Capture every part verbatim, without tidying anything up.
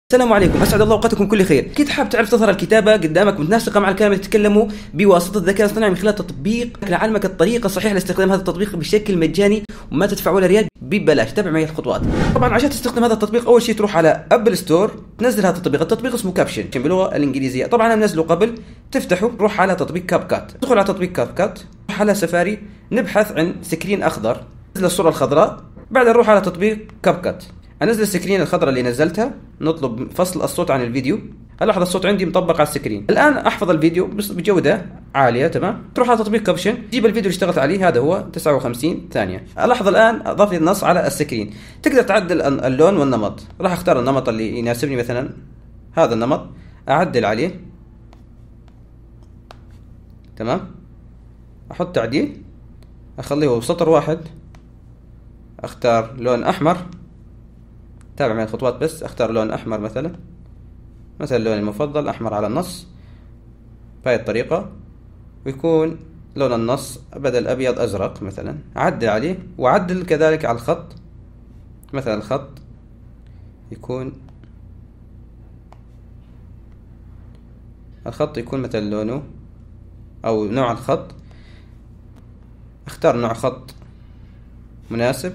السلام عليكم، اسعد الله اوقاتكم كل خير. اكيد حاب تعرف تظهر الكتابه قدامك متناسقه مع الكلام اللي تتكلمه بواسطه الذكاء الاصطناعي من خلال تطبيق لعلمك الطريقه الصحيحه لاستخدام هذا التطبيق بشكل مجاني وما تدفع ولا ريال ببلاش. تابع معي الخطوات. طبعا عشان تستخدم هذا التطبيق اول شيء تروح على ابل ستور، تنزل هذا التطبيق. التطبيق اسمه كابشن باللغه الانجليزيه، طبعا انا منزله قبل. تفتحه، روح على تطبيق كاب كات، تدخل على تطبيق كاب كات، روح على سفاري، نبحث عن سكرين اخضر، ننزل الصوره الخضراء، بعدها نروح على تطبيق كاب كات، انزل السكرين الخضراء اللي نزلتها، نطلب فصل الصوت عن الفيديو. الاحظ الصوت عندي مطبق على السكرين. الان احفظ الفيديو بجوده عاليه، تمام. تروح على تطبيق كابشن، تجيب الفيديو اللي اشتغلت عليه، هذا هو تسعة وخمسين ثانيه. الاحظ الان اضاف لي النص على السكرين. تقدر تعدل اللون والنمط. راح اختار النمط اللي يناسبني، مثلا هذا النمط، اعدل عليه، تمام. احط تعديل، اخليه سطر واحد، اختار لون احمر. تابع معي الخطوات بس. اختار لون احمر، مثلا مثلا لوني المفضل احمر على النص بهاي الطريقة، ويكون لون النص بدل ابيض ازرق مثلا. اعدل عليه واعدل كذلك على الخط، مثلا الخط يكون الخط يكون مثلا لونه او نوع الخط. اختار نوع خط مناسب،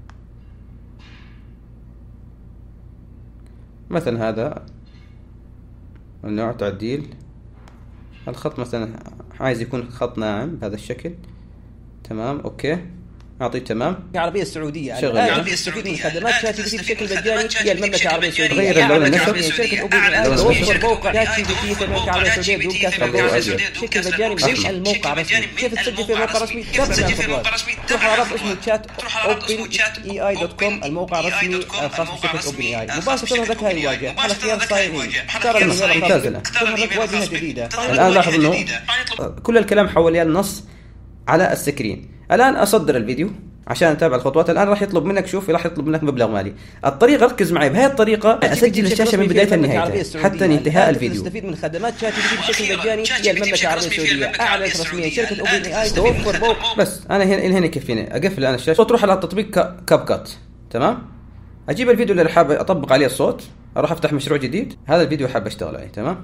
مثلا هذا النوع. تعديل الخط، مثلا عايز يكون خط ناعم بهذا الشكل، تمام. اوكي، اعطيه تمام. العربية السعودية شغل الآن تستفيد من خدمات شات جي بي تي بشكل مجاني في المملكة العربية السعودية. غير اللون النسخ. شركة أوبن إي آي توفر موقع شات جي بي تي في المملكة العربية السعودية بدون كسر بشكل مجاني من الموقع الرسمي. كيف تسجل في الموقع الرسمي؟ تابع مع الخطوات. تروح على رابط اسمه شات اوبن اي اي دوت كوم، الموقع الرسمي الخاص بشركة اوبن اي اي. مباشرة تظهر لك هاي الواجهة. على اختيار ساين ان، اختار المنظور الخاص، تظهر لك واجهة جديدة. الآن لاحظ انه كل الكلام حولي النص على السكرين. الآن أصدر الفيديو عشان أتابع الخطوات. الآن راح يطلب منك، شوف، راح يطلب منك مبلغ مالي. الطريقة ركز معي، بهذه الطريقة أسجل الشاشة من بداية لنهايتها حتى انتهاء الفيديو. تستفيد من خدمات شات جي بي تي بشكل مجاني في المملكة العربية السعودية. أعلنت رسميا شركة أوبن إي آي توفر موقع. بس أنا هنا هنا يكفيني. أقفل الآن الشاشة وتروح على تطبيق كاب كات، تمام. أجيب الفيديو اللي حاب أطبق عليه الصوت، أروح أفتح مشروع جديد. هذا الفيديو حاب أشتغل عليه، تمام.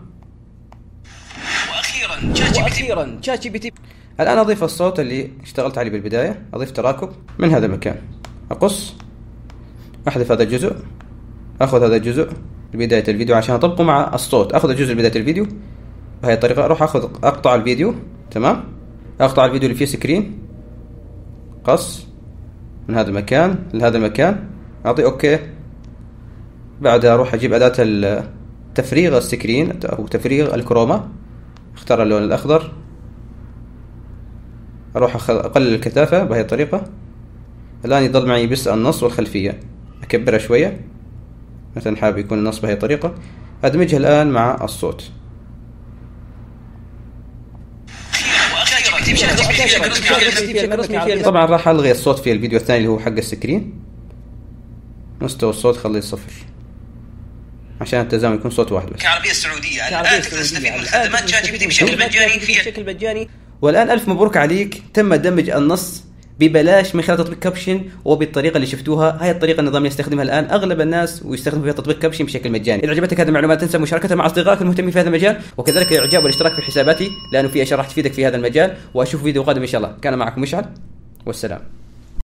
وأخيرا شات جي بي تي. الآن أضيف الصوت اللي اشتغلت عليه بالبداية، أضيف تراكب من هذا المكان، أقص، أحذف هذا الجزء، أخذ هذا الجزء لبداية الفيديو عشان أطبقه مع الصوت. أخذ الجزء لبداية الفيديو بهذه الطريقة. أروح أخذ أقطع الفيديو، تمام. أقطع الفيديو اللي فيه سكرين، قص من هذا المكان لهذا المكان، أعطي أوكي. بعدها أروح أجيب أداة تفريغ السكرين أو تفريغ الكروما، اختار اللون الأخضر، اروح اقلل الكثافة بهذه الطريقة. الان يضل معي بس النص والخلفية، اكبرها شوية، مثلا حابب يكون النص بهذه الطريقة. ادمجها الان مع الصوت. طبعا راح الغي الصوت في الفيديو الثاني اللي هو حق السكرين. مستوى الصوت خليه صفر عشان التزامن يكون صوت واحد بس. العربية السعودية الآن تستفيد من خدمات شات جي بي تي بشكل مجاني. والآن ألف مبروك عليك، تم دمج النص ببلاش من خلال تطبيق كابشن وبالطريقة اللي شفتوها. هاي الطريقة النظام يستخدمها الآن أغلب الناس ويستخدموا فيها تطبيق كابشن بشكل مجاني. إذا عجبتك هذه المعلومات تنسى مشاركتها مع أصدقائك المهتمين في هذا المجال، وكذلك الإعجاب والاشتراك في حساباتي لأنه في أشياء راح تفيدك في هذا المجال. وأشوف فيديو قادم إن شاء الله. كان معكم مشعل، والسلام.